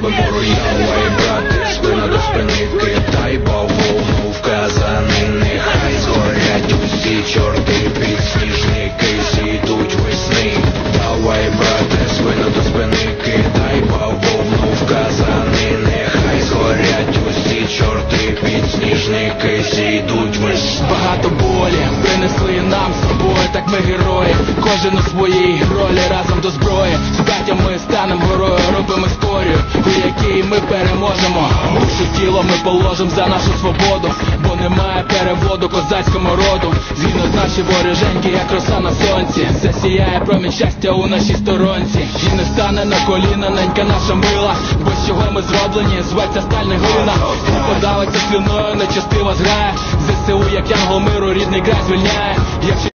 Давай, брати, спина до спини, кидай бавовну в казани. Нехай згорять усі чорти, підсніжники зійдуть весни. Давай, брате, спина до спини, кидай бавовну в казани. Нехай згорять усі чорти, підсніжники зійдуть весни. Багато болі принесли нам з собою, так ми герої. Кожен у своїй ролі, разом до зброї. З браттям ми станем горою, робимо історію, у якій ми переможемо. Душу тіло ми положим за нашу свободу, бо немає переводу козацькому роду. Згідно з наші вороженьки, як роса на сонці, засіяє промінь щастя у нашій сторонці. І не стане на коліна ненька наша мила, бо з чого ми зроблені, зветься сталь не глина. І подалиться слюною, нечестива зграє. ЗСУ, як янгол миру, рідний край звільняє.